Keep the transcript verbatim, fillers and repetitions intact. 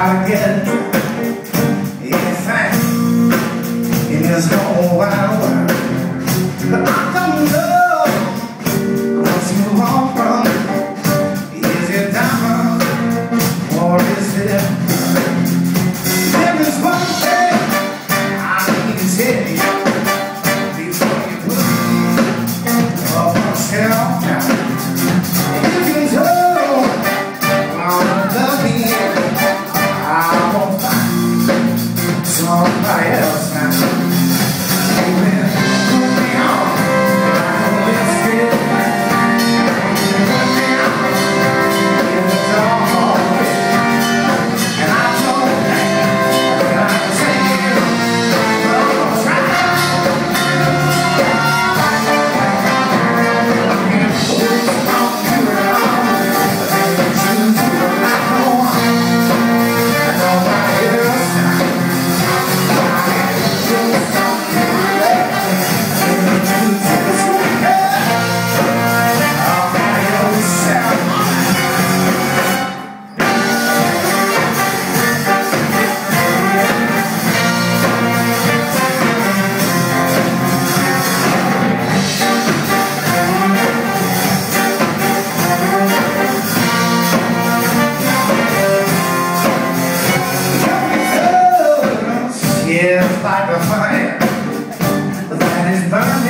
gotta get anything in this whole wide world. But I don't know what you want from me. Is it diamond or is it? There is one thing I need to tell you before you put me up on the shelf now. You can tell I'm loving you. I won't find somebody else now. Amen. Put me on, and I know it's good. Put me on in the dark, and I don't think that I can take it. Oh, try. And who's on you now? Take the truth to the light, no one, and nobody else now. It's like a fire that is burning